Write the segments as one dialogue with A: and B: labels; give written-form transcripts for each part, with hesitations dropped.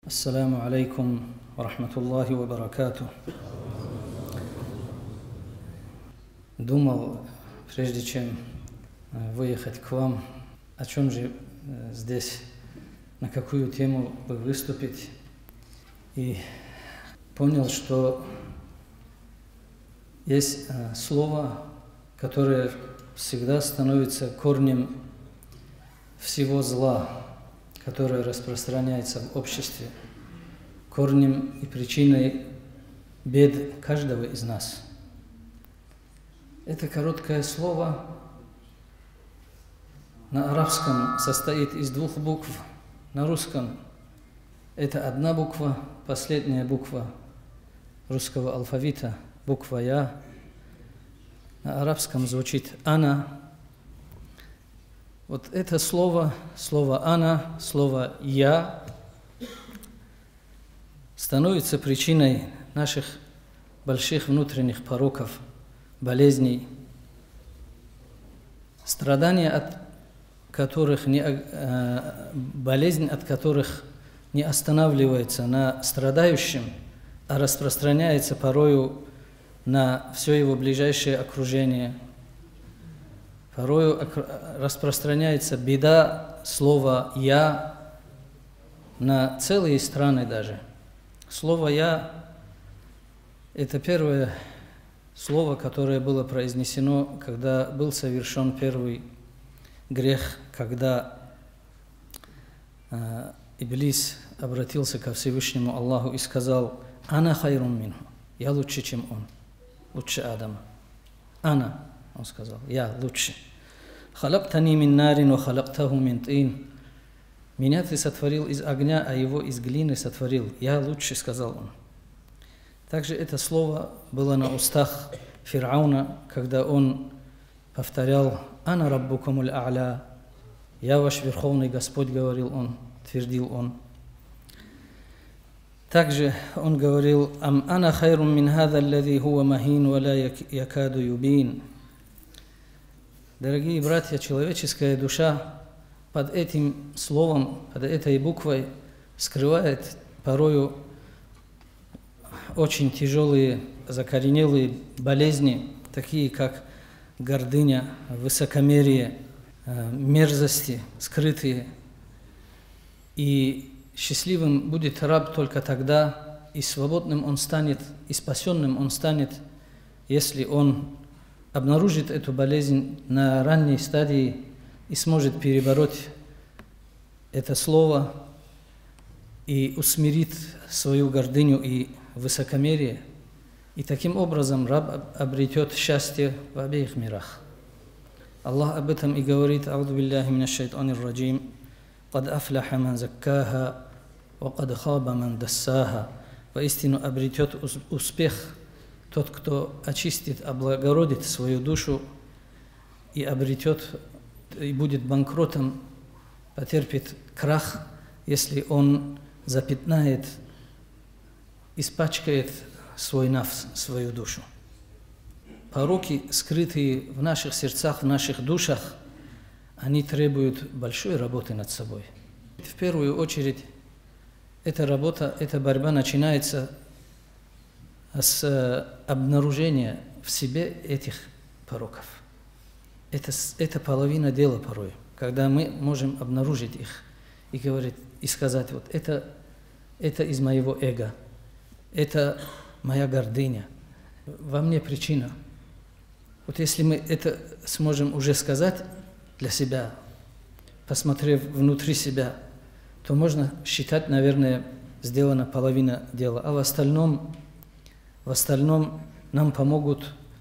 A: Ассаламу алейкум ва рахматуллахи ва баракатух. Думал, прежде чем выехать к вам, о чем же здесь, на какую тему бы выступить. И понял, что есть слово, которое всегда становится корнем всего зла, которое распространяется в обществе, корнем и причиной бед каждого из нас. Это короткое слово на арабском состоит из двух букв, на русском это одна буква, последняя буква русского алфавита, буква «Я». На арабском звучит «Ана». Вот это слово «Ана», слово «Я» становится причиной наших больших внутренних пороков, болезней, страдания, болезнь от которых не останавливается на страдающем, а распространяется порою на все его ближайшее окружение. Порою распространяется беда слова «я» на целые страны даже. Слово «я» – это первое слово, которое было произнесено, когда был совершен первый грех, когда Иблис обратился ко Всевышнему Аллаху и сказал: «Ана хайрун минху», «Я лучше, чем он, лучше Адама». «Ана», он сказал, «Я лучше». «Халактани мин нарин ва халактаху мин тин». «Меня ты сотворил из огня, а его из глины сотворил. Я лучше», сказал он. Также это слово было на устах Фирауна, когда он повторял: «Ана раббукумуль а'ля», «Я ваш Верховный Господь», говорил он, твердил он. Также он говорил: «Ам ана хайрун мин хаза аллази хуа махин ва ла якаду юбин». Дорогие братья, человеческая душа под этим словом, под этой буквой скрывает порою очень тяжелые, закоренелые болезни, такие как гордыня, высокомерие, мерзости скрытые. И счастливым будет раб только тогда, и свободным он станет, и спасенным он станет, если он обнаружит эту болезнь на ранней стадии и сможет перебороть это слово и усмирит свою гордыню и высокомерие. И таким образом раб обретет счастье в обеих мирах. Аллах об этом и говорит: «Ауду билляхи минаш шайтанир раджим, кад афляха ман заккаха, ва кад хаба ман дассаха». Воистину обретет успех тот, кто очистит, облагородит свою душу и обретет, и будет банкротом, потерпит крах, если он запятнает, испачкает свой нафс, свою душу. Пороки, скрытые в наших сердцах, в наших душах, они требуют большой работы над собой. В первую очередь, эта работа, эта борьба начинается с обнаружения в себе этих пороков. Это половина дела порой, когда мы можем обнаружить их и говорить, и сказать: вот это из моего эго, это моя гордыня, во мне причина. Вот если мы это сможем уже сказать для себя, посмотрев внутри себя, то можно считать, наверное, сделана половина дела, а в остальном нам помогут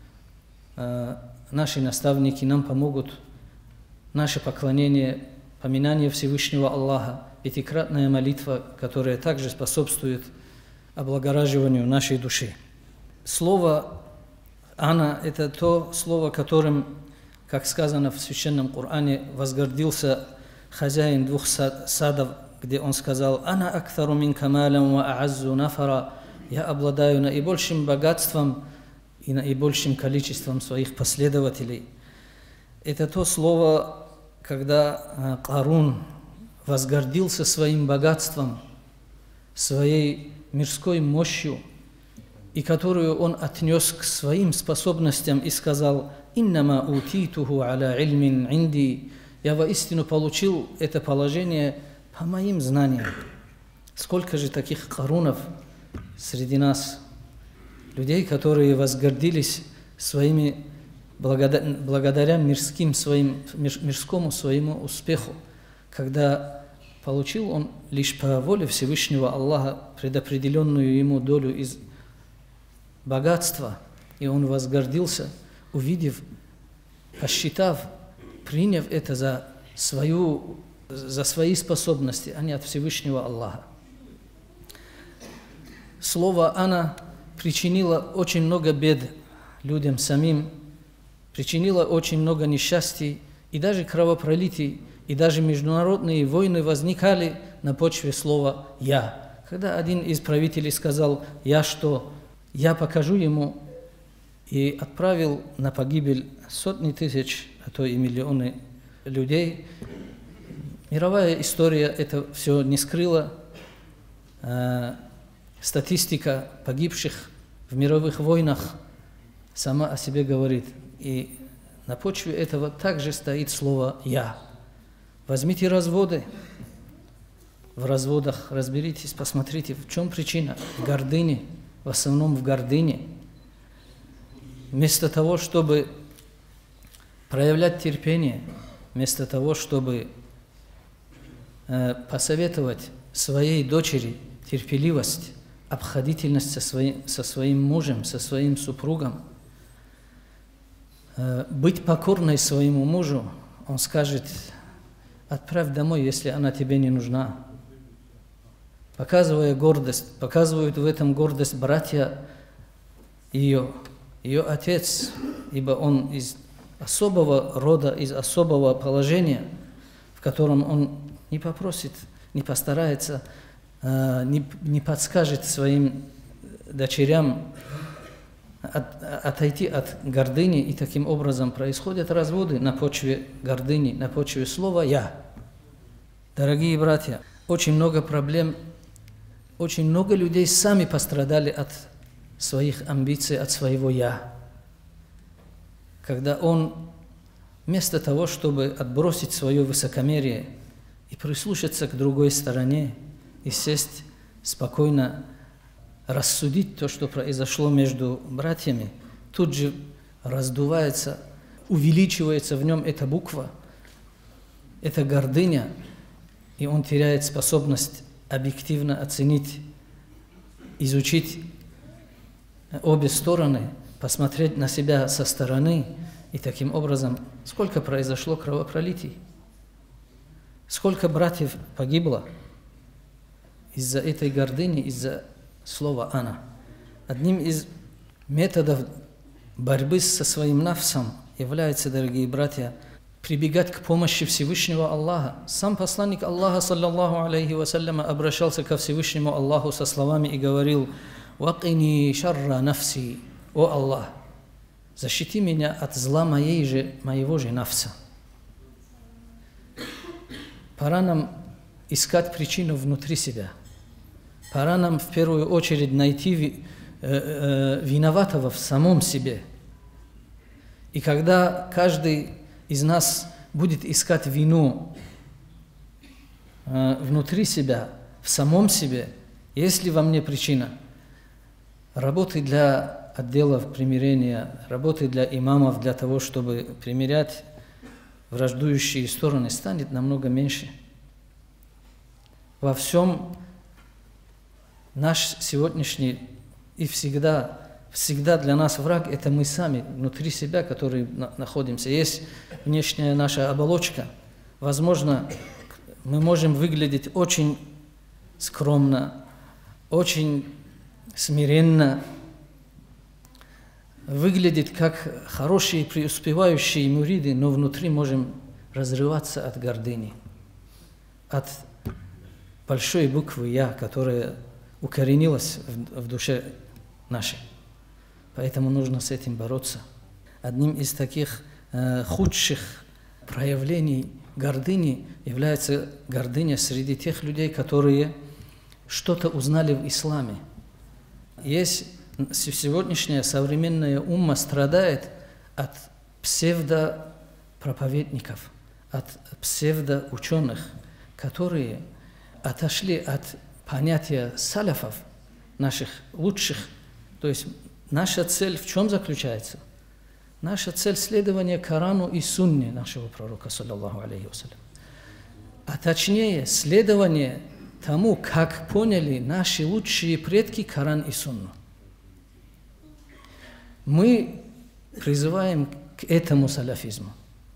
A: наши наставники, нам помогут наше поклонение, поминание Всевышнего Аллаха, пятикратная молитва, которая также способствует облагораживанию нашей души. Слово «Ана» – это то слово, которым, как сказано в Священном Коране, возгордился хозяин двух садов, где он сказал: «Ана акθару минка малан ва а'аззу нафара». «Я обладаю наибольшим богатством и наибольшим количеством своих последователей». Это то слово, когда Карун возгордился своим богатством, своей мирской мощью, и которую он отнес к своим способностям и сказал: «Иннама утитуху аля ильмин инди». Я воистину получил это положение по моим знаниям. Сколько же таких карунов среди нас, людей, которые возгордились своими, благодаря мирскому своему успеху, когда получил он лишь по воле Всевышнего Аллаха предопределенную ему долю из богатства, и он возгордился, увидев, посчитав, приняв это за свои способности, а не от Всевышнего Аллаха. Слово «ана» причинило очень много бед людям самим, причинило очень много несчастий, и даже кровопролитий, и даже международные войны возникали на почве слова «я». Когда один из правителей сказал «я что?», я покажу ему, и отправил на погибель сотни тысяч, а то и миллионы людей. Мировая история это все не скрыла. Статистика погибших в мировых войнах сама о себе говорит. И на почве этого также стоит слово «я». Возьмите разводы. В разводах разберитесь, посмотрите, в чем причина. В гордыне, в основном в гордыне. Вместо того, чтобы проявлять терпение, вместо того, чтобы посоветовать своей дочери терпеливость, обходительность со своим мужем, со своим супругом, быть покорной своему мужу, он скажет: отправь домой, если она тебе не нужна. Показывая гордость, показывают в этом гордость братья ее отец, ибо он из особого рода, из особого положения, в котором он не попросит, не постарается, не подскажет своим дочерям отойти от гордыни, и таким образом происходят разводы на почве гордыни, на почве слова «я». Дорогие братья, очень много проблем, очень много людей сами пострадали от своих амбиций, от своего «я». Когда он вместо того, чтобы отбросить свое высокомерие и прислушаться к другой стороне, и сесть спокойно, рассудить то, что произошло между братьями, тут же раздувается, увеличивается в нем эта буква, эта гордыня, и он теряет способность объективно оценить, изучить обе стороны, посмотреть на себя со стороны, и таким образом сколько произошло кровопролитий, сколько братьев погибло из-за этой гордыни, из-за слова «ана». Одним из методов борьбы со своим нафсом является, дорогие братья, прибегать к помощи Всевышнего Аллаха. Сам посланник Аллаха, саллаллаху алейхи вассаляма, обращался ко Всевышнему Аллаху со словами и говорил: «Вакини шарра нафси». «О Аллах, защити меня от зла моего же нафса». Пора нам искать причину внутри себя. Пора нам в первую очередь найти виноватого в самом себе. И когда каждый из нас будет искать вину внутри себя, в самом себе, есть ли во мне причина, работы для отделов примирения, работы для имамов для того, чтобы примирять враждующие стороны, станет намного меньше. Во всем наш сегодняшний и всегда для нас враг – это мы сами, внутри себя, которые находимся. Есть внешняя наша оболочка. Возможно, мы можем выглядеть очень скромно, очень смиренно, выглядеть как хорошие преуспевающие муриды, но внутри можем разрываться от гордыни, от большой буквы «Я», которая укоренилась в душе нашей. Поэтому нужно с этим бороться. Одним из таких худших проявлений гордыни является гордыня среди тех людей, которые что-то узнали в исламе. Есть сегодняшняя современная умма страдает от псевдопроповедников, от псевдоученых, которые отошли от понятия салафов, наших лучших. То есть наша цель в чем заключается? Наша цель – следование Корану и Сунне нашего пророка, саллаллаху алейхи вассалям. А точнее, следование тому, как поняли наши лучшие предки Коран и Сунну. Мы призываем к этому салафизму.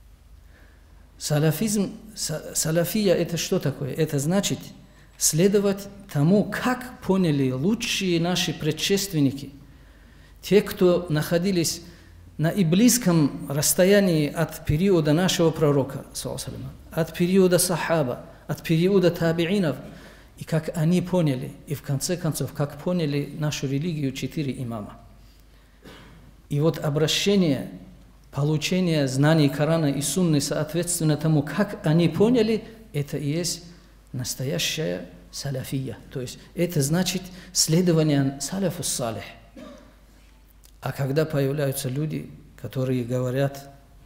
A: Салафия – это что такое? Это значит следовать тому, как поняли лучшие наши предшественники, те, кто находились на и близком расстоянии от периода нашего пророка, от периода сахаба, от периода табиинов, и как они поняли, и в конце концов, как поняли нашу религию 4 имама. И вот обращение, получение знаний Корана и Сунны соответственно тому, как они поняли, это и есть настоящая салафия. То есть это значит следование салафу салих. А когда появляются люди, которые говорят,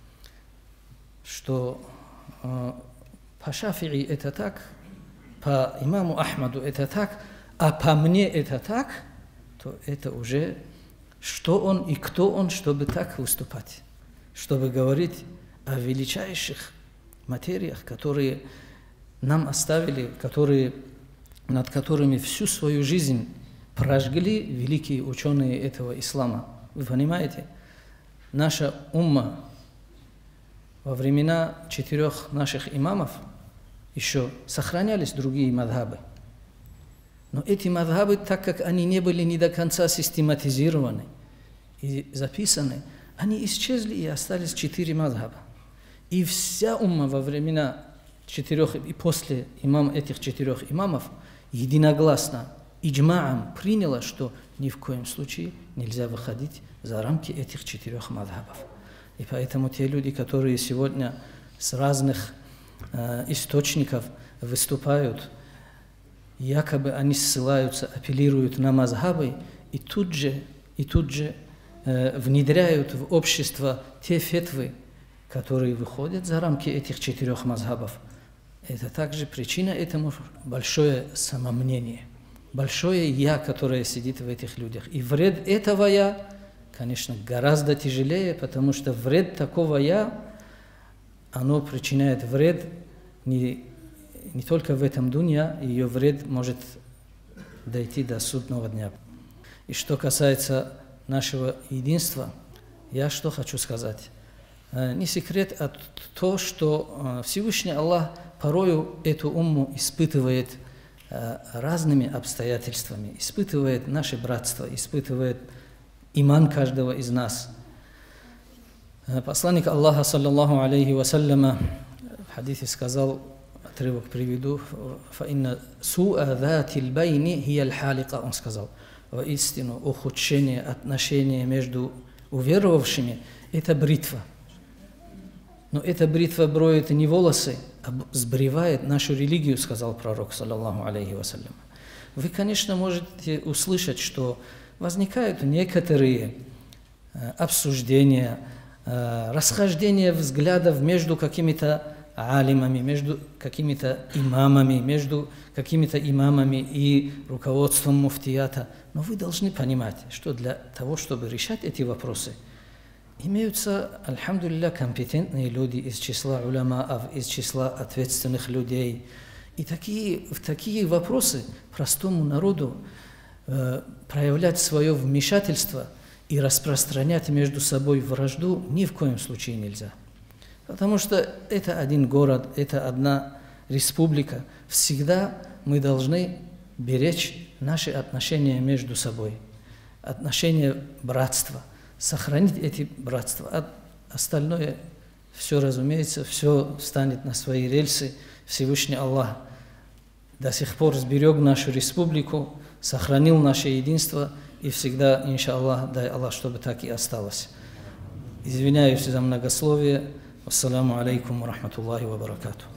A: что по Шафии это так, по имаму Ахмаду это так, а по мне это так, то это уже что он и кто он, чтобы так выступать, чтобы говорить о величайших материях, которые нам оставили, над которыми всю свою жизнь прожгли великие ученые этого ислама. Вы понимаете, наша умма во времена 4 наших имамов еще сохранялись другие мадхабы. Но эти мадхабы, так как они не были ни до конца систематизированы и записаны, они исчезли и остались 4 мадхаба. И вся умма во времена 4 и после этих 4 имамов единогласно, иджма'ам приняла, что ни в коем случае нельзя выходить за рамки этих 4 мадхабов. И поэтому те люди, которые сегодня с разных источников выступают, якобы они ссылаются, апеллируют на мазхабы и тут же внедряют в общество те фетвы, которые выходят за рамки этих 4 мазхабов. Это также причина этому большое самомнение, большое «я», которое сидит в этих людях. И вред этого «я», конечно, гораздо тяжелее, потому что вред такого «я», оно причиняет вред не только в этом дунья, ее вред может дойти до судного дня. И что касается нашего единства, я что хочу сказать. Не секрет, а то, что Всевышний Аллах порою эту умму испытывает разными обстоятельствами, испытывает наше братство, испытывает иман каждого из нас. Посланник Аллаха, саллаллаху алейхи вассаляма, в хадисе сказал, отрывок приведу, «Фаинна су'a затил байни хияль халика», он сказал, воистину ухудшение отношения между уверовавшими – это бритва. Но эта бритва броет не волосы, а сбривает нашу религию, сказал пророк, саллаллаху алейхи вассалям. Вы, конечно, можете услышать, что возникают некоторые обсуждения, расхождения взглядов между какими-то алимами, между какими-то имамами и руководством муфтията. Но вы должны понимать, что для того, чтобы решать эти вопросы, имеются, альхамдулилля, компетентные люди из числа уламаов, из числа ответственных людей. И в такие вопросы простому народу проявлять свое вмешательство и распространять между собой вражду ни в коем случае нельзя. Потому что это один город, это одна республика. Всегда мы должны беречь наши отношения между собой, отношения братства, сохранить эти братства. А остальное, все, разумеется, все встанет на свои рельсы. Всевышний Аллах до сих пор сберег нашу республику, сохранил наше единство, и всегда, иншаллах, дай Аллах, чтобы так и осталось. Извиняюсь за многословие. Ассаламу алейкум ва рахматуллахи ва баракатух.